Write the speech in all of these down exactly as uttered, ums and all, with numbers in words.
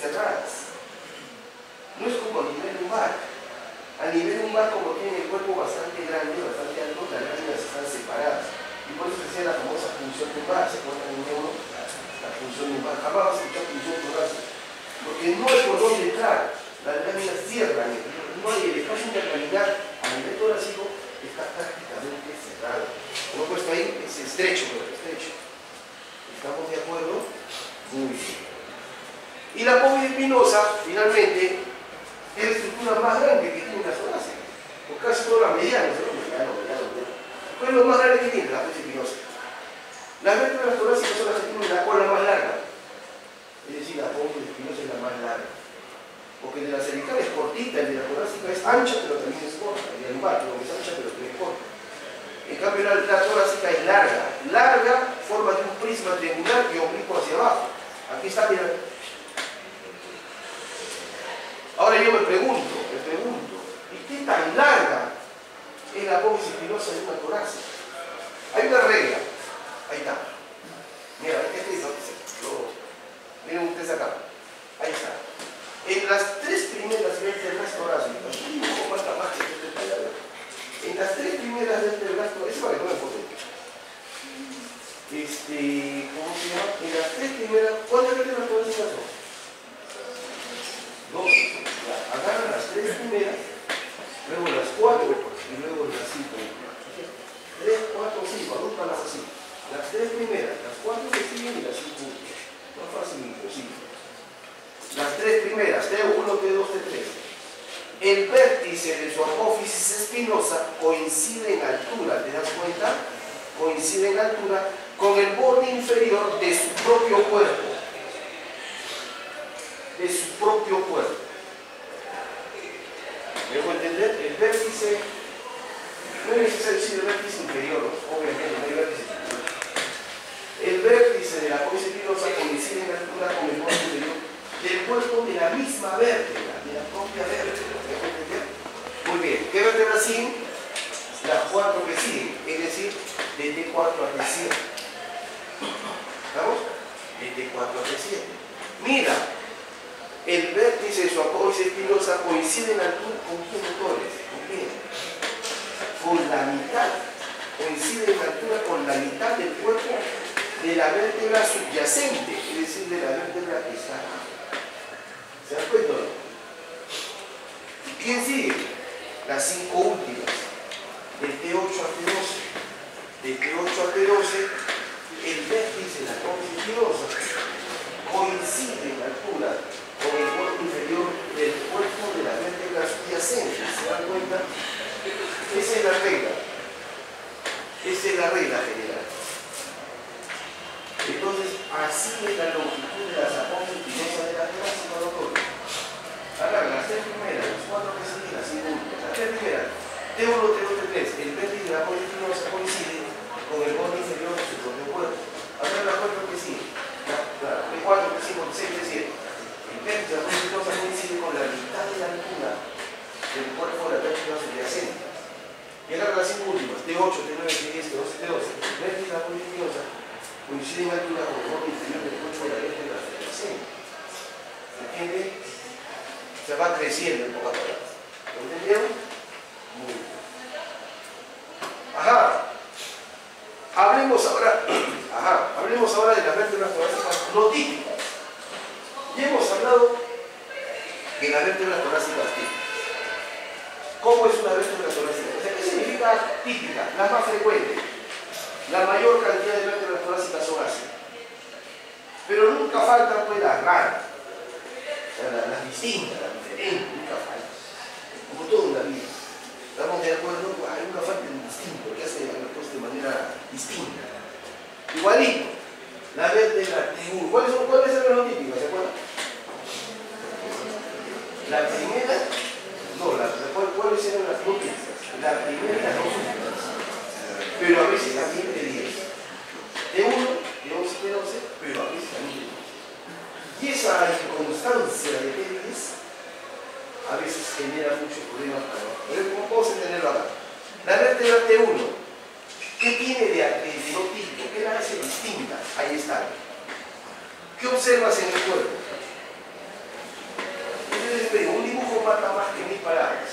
cerradas. No es como a nivel lumbar. A nivel lumbar, como tiene el cuerpo bastante grande, bastante alto, las láminas están separadas. Y por eso se hacía la famosa punción lumbar. ¿Se acuerdan en neuro? La punción lumbar. Jamás vas a escuchar punción torácica. Porque no hay por dónde entrar. Las láminas cierran. No hay el espacio intercambiar a nivel torácico, está prácticamente cerrado. Como he puesto ahí, es estrecho, pero estrecho. ¿Estamos de acuerdo? Muy bien. Y la apófisis espinosa, finalmente, es la estructura más grande que tiene la torácica. Por casi todas las medianas, ¿no? Mediano, mediano, mediano. ¿Cuál es lo más grande que tiene la apófisis espinosa? Las vértebras torácicas son las que tienen la cola más larga. Es decir, la apófisis espinosa es la más larga. Porque el de la cervical es cortita, el de la torácica es ancha, pero también es corta. El de la lumbar, es ancha, pero también es corta. En cambio, la, la torácica es larga. Larga, forma de un prisma triangular y oblicuo hacia abajo. Aquí está, mira. Ahora yo me pregunto, me pregunto, ¿y qué tan larga es la apófisis espinosa de una torácica? Hay una regla. Ahí está. Mira, este es lo. Miren ustedes acá. Ahí está. En las tres primeras vértebras torácicas, un poco más capaz que este tallador. En las tres primeras vértebras torácicas, eso para que no me importe. Este, ¿cómo se llama? En las tres primeras, ¿cuántas vértebras torácicas son? Dos. Ya, agarran las tres primeras, luego las cuatro y luego las cinco. Tres, cuatro, cinco, agrupalas así. Las tres primeras, las cuatro que siguen y las cinco. No fácil ni imposible. Las tres primeras, T uno, T dos, T tres. El vértice de su apófisis espinosa coincide en altura, ¿te das cuenta? Coincide en altura con el borde inferior de su propio cuerpo. De su propio cuerpo. ¿Me dejo entender? El vértice, no es necesario decir el vértice inferior, obviamente no hay vértice inferior. El vértice de la apófisis espinosa coincide en altura con el borde inferior del cuerpo de la misma vértebra, de la propia vértebra. ¿Me dejo entender? Muy bien. ¿Qué vértebra siguen? Las cuatro que siguen, es decir, de T cuatro a T siete. ¿Estamos? De T cuatro a T siete. Mira, el vértice de su apófisis espinosa coincide en altura con quién, doctores? ¿Con quién? Con la mitad. Coincide en altura con la mitad del cuerpo de la vértebra subyacente, es decir, de la vértebra que está acá. ¿Se dan cuenta? ¿Y quién sigue? Las cinco últimas. De T ocho a T doce. De T ocho a T doce, el vértice de la apófisis espinosa coincide en altura con el borde inferior del cuerpo de la vértebra subyacente. ¿Se dan cuenta? Esa es la regla. Esa es la regla general. Entonces, así es la longitud de las apófisis espinosas de la torácica, doctor. Agarra las tres primeras, las cuatro que siguen, las cinco últimas. Las tres primeras, T uno, T dos, T tres. El vértice de la apófisis espinosa coincide con el borde inferior de su propio cuerpo. Agarra las cuatro que siguen, las cuatro, T cinco, T seis, T siete. El vértice de la apófisis espinosa coincide con la mitad de la altura del cuerpo de la vértebra subyacente. Y agarra las cinco últimas, T ocho, T nueve, T diez, T doce, T doce. El vértice de la apófisis espinosa coincide en altura con el borde inferior del cuerpo de la vértebra subyacente. ¿Se entiende? Se va creciendo en pocas palabras. ¿Lo entendieron? Muy bien. Ajá. Hablemos ahora, ajá, hablemos ahora de las vértebras torácicas no típicas. Ya hemos hablado de las vértebras torácicas típicas. ¿Cómo es una vértebra torácica? O sea, ¿qué significa típica? La más frecuente. La mayor cantidad de vértebras torácicas son así. Pero nunca faltan pues las raras. O sea, las, las distintas, las diferentes, nunca faltan. Como todo en la vida. ¿Estamos de acuerdo? Hay una falta de distinto, que hace las cosas de manera distinta. Igualito. La vértebra T uno. ¿Cuáles son, cuáles son las típicas? ¿Se acuerdan? La primera, no, la, ¿cuáles eran las no típicas? La primera y las dos últimas. Pero a veces también T diez. T uno, T once, T doce, pero a veces también T diez. Y esa inconstancia de T diez a veces genera muchos problemas para nosotros. Pero ¿cómo podemos entenderlo acá? La vértebra T uno, ¿qué tiene de, de no típico? ¿Qué la hace distinta? Ahí está. ¿Qué observas en el cuerpo? mata más que mil palabras.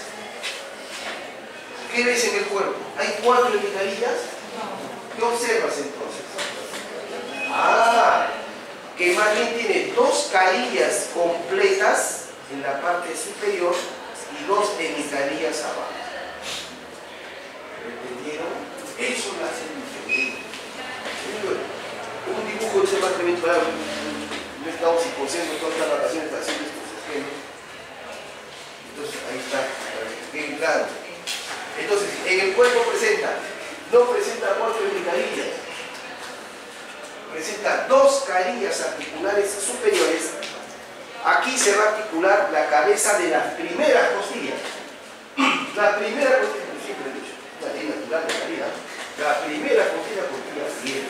¿Qué ves en el cuerpo? ¿Hay cuatro hemicarillas? ¿Qué observas entonces? Ah, que más bien tiene dos carillas completas en la parte superior y dos hemicarillas abajo. ¿Entendieron? Eso lo hace diferente. Un dibujo de ese más tremendo. No he estado sin concentro todas las vacaciones haciendo estos esquemas. Entonces ahí está, para que quede claro. Entonces, en el cuerpo presenta, no presenta cuatro hemicarillas, presenta dos carillas articulares superiores. Aquí se va a articular la cabeza de las primeras costillas. La primera costilla, siempre he dicho, la ley natural de la vida, la primera costilla, costilla bien.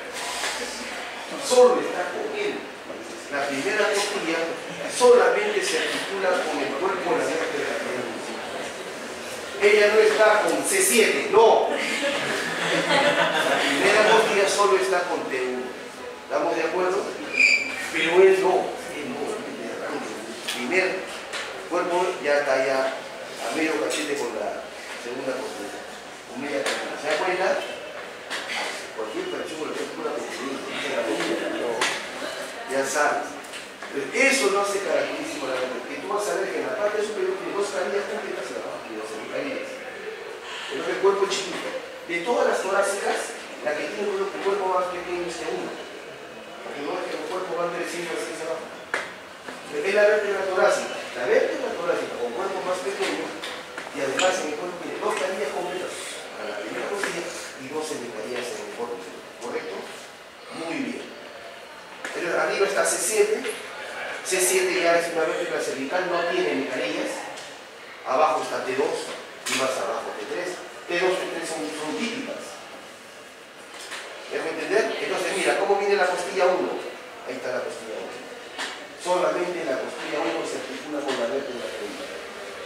Solo está con él. La primera costilla solamente se articula con el cuerpo de la vértebra. Ella no está con C siete, no. La primera costilla solo está con T uno. ¿Estamos de acuerdo? Pero él no. Él no. El primer cuerpo ya está ya a medio cachete con la segunda costilla. Con media costilla. ¿Se da cuenta? Cualquier persona que tenga una costilla, ya sabes. Pero eso no hace característico la verdad. Que tú vas a ver que en la parte superior tiene dos carillas completas y abajo tiene dos hemicarillas. El cuerpo es chiquito. De todas las torácicas, la que tiene el cuerpo más pequeño es T uno. Porque no es que el cuerpo va creciendo así hacia abajo. Es la vértebra torácica. La vértebra torácica con cuerpo más pequeño y además en el cuerpo tiene dos carillas completas para la primera costilla y dos hemicarillas en el cuerpo. ¿Correcto? Muy bien. Entonces, arriba está C siete. C siete ya es una vértebra cervical, no tiene hemicarillas. Abajo está T dos y más abajo T tres. T dos y T tres son, son típicas. ¿Me dejo entender? Entonces, mira, ¿cómo viene la costilla uno? Ahí está la costilla uno. Solamente la costilla uno se articula con la vértebra cervical.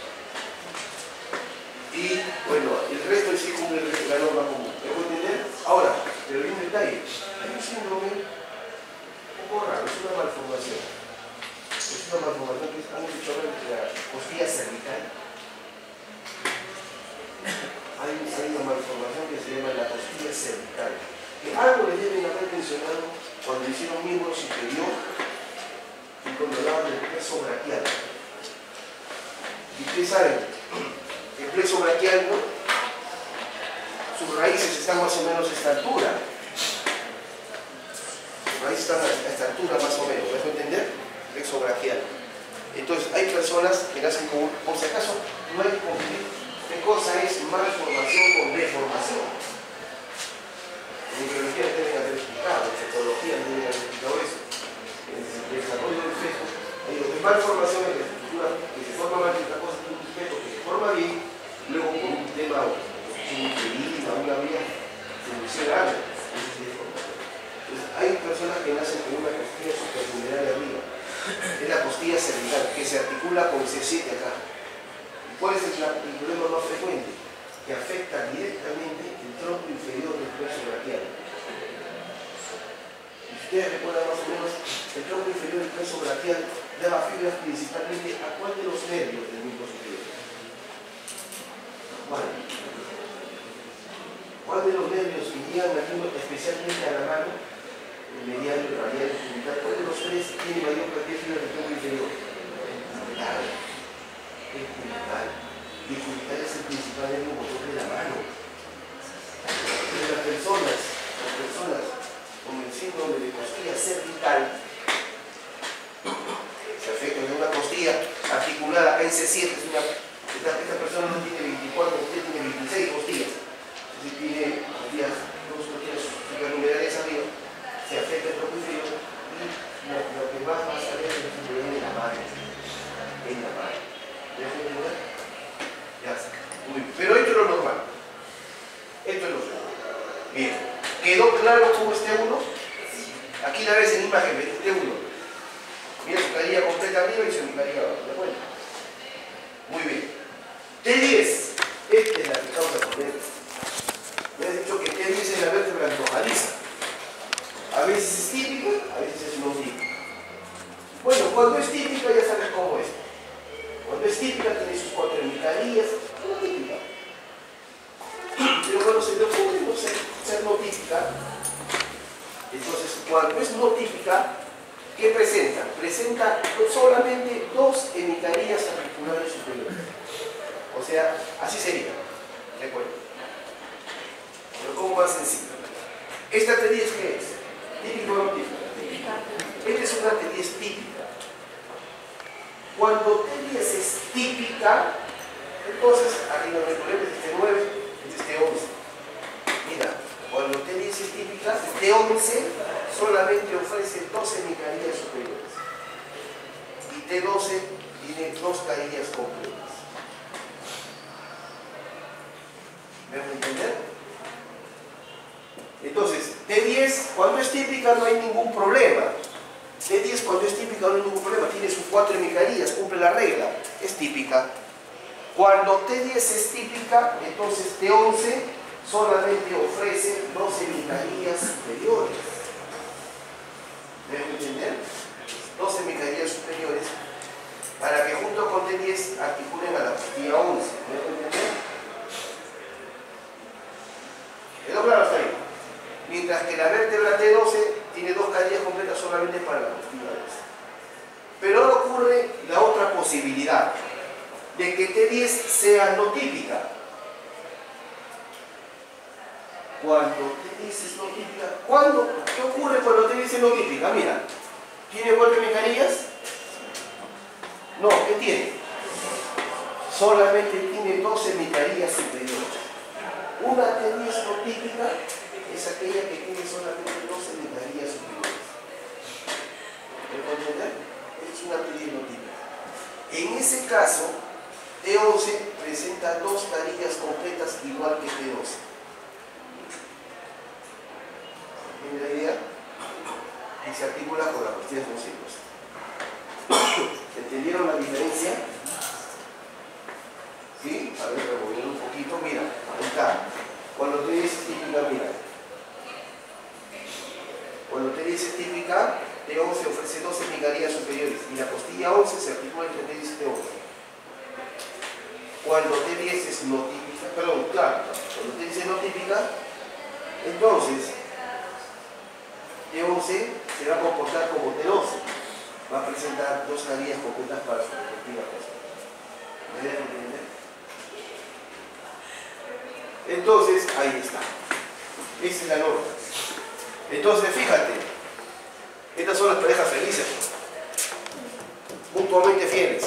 Y, bueno, el resto sí cumple la norma común. ¿Me dejo entender? Ahora, pero hay un detalle. Hay un síndrome un poco raro, es una malformación. Es una malformación que han dicho entre la costilla cervical. Hay, hay una malformación que se llama la costilla cervical. Que algo le deben haber mencionado cuando hicieron miembro superior y cuando hablaban del plexo braquial. Y ustedes saben, el plexo braquial, ¿no? Sus raíces están más o menos a esta altura. Sus raíces están a esta altura más o menos, ¿me dejo entender? Plexo braquial. Entonces hay personas que nacen con, por si acaso, no hay que confundir qué cosa es malformación con deformación. En biología deben haber explicado, en psicología deben haber explicado eso. En el desarrollo del feto, hay lo que es malformación en la estructura, que se forma mal otra cosa que un feto que se forma bien, luego por un tema, un feliz, una vía, se funciona algo. Entonces hay personas que nacen con una costilla superpulmonar arriba. Es la costilla cervical, que se articula con C siete acá. ¿Y cuál es el, el problema más frecuente? Que afecta directamente el tronco inferior del plexo braquial. Y ustedes recuerdan más o menos, el tronco inferior del plexo braquial daba fibras principalmente a cuál de los nervios del miembro superior. ¿Cuál? ¿Cuál de los nervios irían especialmente a la mano? El medial, el radial, el cubital? ¿Cuál de los tres tiene mayor cantidad de fibras del tronco inferior? El cubital. El cubital. Y el cubital es el principal nervio motor de la mano. Pero las personas, las personas con el síndrome de costilla cervical se afectan de una costilla articulada acá en C siete. Es una, esta, esta persona no tiene veinticuatro, usted tiene veintiséis costillas. Si tiene costillas, dos costillas supernumerarias arriba, se afecta el tronco inferior y lo, lo que más va a salir es el en la mano. En la mano. ¿Dejo de entender? Ya está. Muy bien. Pero esto es lo normal. Esto es lo normal. Bien. ¿Quedó claro cómo es T uno? Aquí la ves en imagen, ¿ves? T uno. Mira su carilla completa arriba y su carilla abajo. ¿De acuerdo? Muy bien. T diez. Esta es la que causa problemas. Me has dicho que T diez es la vértebra antojadiza. A veces es típica, a veces es no típica. Bueno, cuando es típica ya sabes cómo es. Cuando es típica emicarías, no típica. Pero cuando se le ocurre no ser, ser no típica, entonces cuando es no típica, ¿qué presenta? Presenta solamente dos hemicarías articulares superiores. O sea, así sería. ¿De acuerdo? Pero ¿cómo más sencillo? ¿Esta T diez qué es? ¿Típica o no típica? Esta es una T diez típica. Cuando T diez es típica, entonces aquí no hay problema, es este nueve, es este once. Mira, cuando T diez es típica, T once solamente ofrece dos hemicarías superiores. Y T doce tiene dos carillas completas. ¿Me van a entender? Entonces, T diez cuando es típica no hay ningún problema. T diez cuando es típica no hay ningún problema. Tiene sus cuatro hemicarías, cumple la regla. Es típica. Cuando T diez es típica, entonces T once solamente ofrece dos hemicarías superiores. ¿Me van a entender? Dos hemicarías superiores para que junto con T diez articulen a la costilla once. ¿Me van a entender? ¿Quedó claro hasta ahí? Mientras que la vértebra T doce tiene dos carillas completas solamente para la costilla once. Pero ahora ocurre la otra posibilidad de que T diez sea no típica. Cuando T diez es no típica, ¿cuándo? ¿Qué ocurre cuando T diez es no típica? Mira, ¿tiene cuatro hemicarías? No, ¿qué tiene? Solamente tiene dos hemicarías superiores. Una T diez no típica es aquella que tiene solamente dos hemicarías superiores. ¿Me puedo entender? Es una T diez no típica. En ese caso, T once presenta dos carillas completas igual que T doce. ¿Tiene la idea? Y se articula con la costilla consigus. ¿Entendieron la diferencia? ¿Sí? A ver, revolviendo un poquito. Mira, ahí está. Cuando T diez es típica, mira. Cuando T diez es típica, T once ofrece dos hemicarías superiores y la costilla once se articula entre T diez y T once. Cuando T diez es no típica, perdón, claro, cuando T diez es no típica, entonces T once se va a comportar como T doce. Va a presentar dos carillas completas para su respectiva cosa. ¿Me dejan entender? Entonces, ahí está. Esa es la norma. Entonces, fíjate, estas son las parejas felices, mutuamente fieles.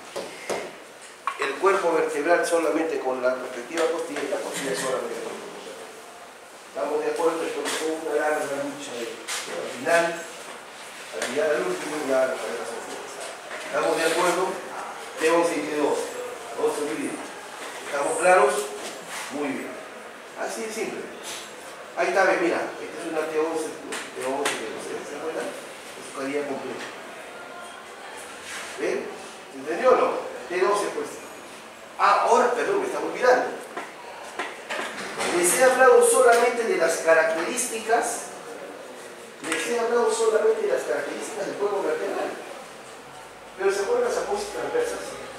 El cuerpo vertebral solamente con la respectiva costilla y la costilla solamente con la costilla. Estamos de acuerdo que fue una larga lucha al final, al llegar al último, ya las parejas son fieles. ¿Estamos de acuerdo? T once y T doce. Todos se olviden. ¿Estamos claros? Muy bien. Así de simple. Ahí está, mira, esta es una T once, T once, T doce, ¿se acuerdan? Es su calidad completa. ¿Ven? ¿Se entendió o no? T doce, pues. Ah, ahora, perdón, me estaba olvidando. Les he hablado solamente de las características, les he hablado solamente de las características del cuerpo vertebral. Pero ¿se acuerdan las apófisis transversas?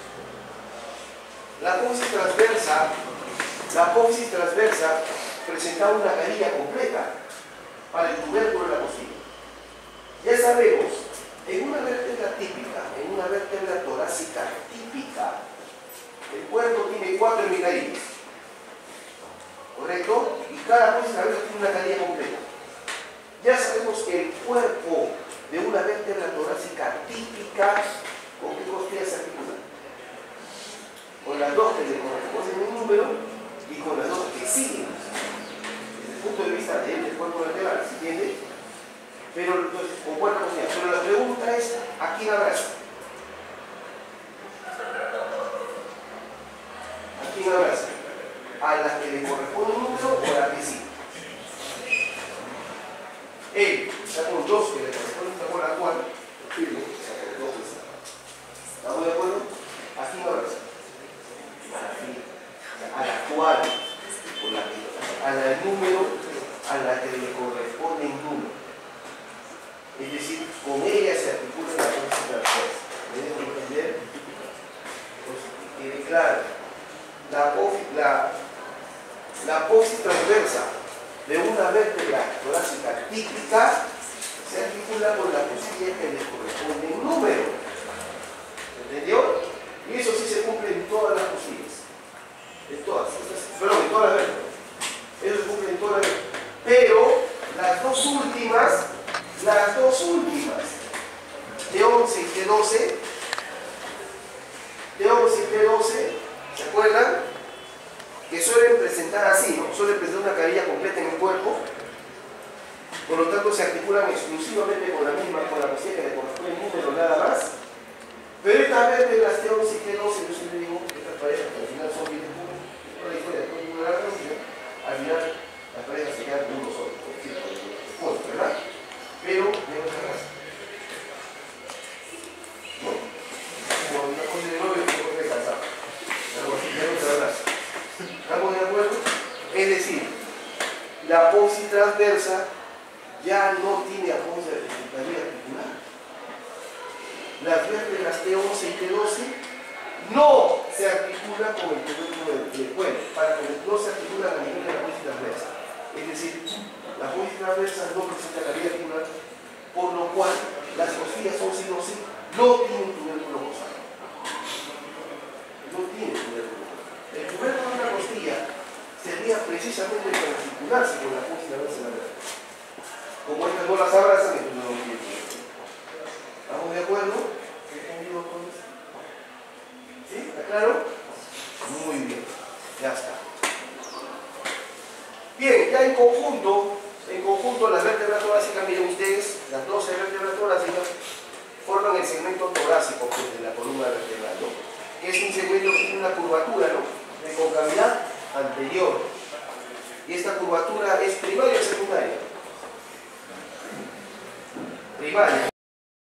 La apófisis transversa, la apófisis transversa presentaba una carilla completa para el tubérculo de la costilla. Ya sabemos, en una vértebra típica, en una vértebra torácica típica, el cuerpo tiene cuatro hemicarías, ¿correcto? Y cada apófisis transversa tiene una carilla completa. Ya sabemos que el cuerpo de una vértebra torácica típica, ¿con qué costillas se articula? Con las dos que le corresponden un número y con las dos que siguen. Desde el punto de vista del cuerpo vertebral, ¿se entiende? Pero entonces, con cuatro costillas. Pero la pregunta es, ¿a quién abraza? ¿A quién abraza? ¿A la que le corresponde un número o a la que sigue? Él está con dos que le corresponden, está con la cual, firme, está con dos. ¿Estamos de acuerdo? ¿A quién abraza? A la actual, a la número a la que le corresponde un número. Es decir, con ella se articula la apófisis transversa. once y T doce, T once y T doce, ¿se acuerdan? Que suelen presentar así, ¿no? Suelen presentar una cabilla completa en el cuerpo, por lo tanto se articulan exclusivamente con la misma, con la costilla que le corresponde el número, nada más. Pero esta vez de las T once y T doce, yo siempre digo que estas parejas que al final son bien puros, por la historia de todo el mundo de la reunión, al final las parejas se quedan uno solo, por decirlo, ¿verdad? Pero de otra raza. ¿No? Como una cosa de novio que no puede casar. Algo así, de otra raza. ¿Estamos de acuerdo? Es decir, la aposis transversa ya no tiene aposis articular. Las vértebras T once y T doce no se articulan con el tubérculo del, del cuello, para que no se articulan a nivel de la aposis transversa. Es decir, la aposis transversa no presenta cabida articular, por lo cual las costillas once y doce no tienen tubérculo costal. No tienen tubérculo costal. El tubérculo de una costilla sería precisamente para articularse con la aposis transversa de la vértebra. Como estas no las abrazan, entonces no tienen tubérculo. ¿Estamos de acuerdo? ¿Sí? ¿Está claro? Muy bien. Ya está. Bien, ya en conjunto, en conjunto las vértebras torácicas, miren ustedes, las doce vértebras torácicas forman el segmento torácico pues, de la columna vertebral, ¿no? Que es un segmento que tiene una curvatura, ¿no? De concavidad anterior. Y esta curvatura es primaria o secundaria. Primaria.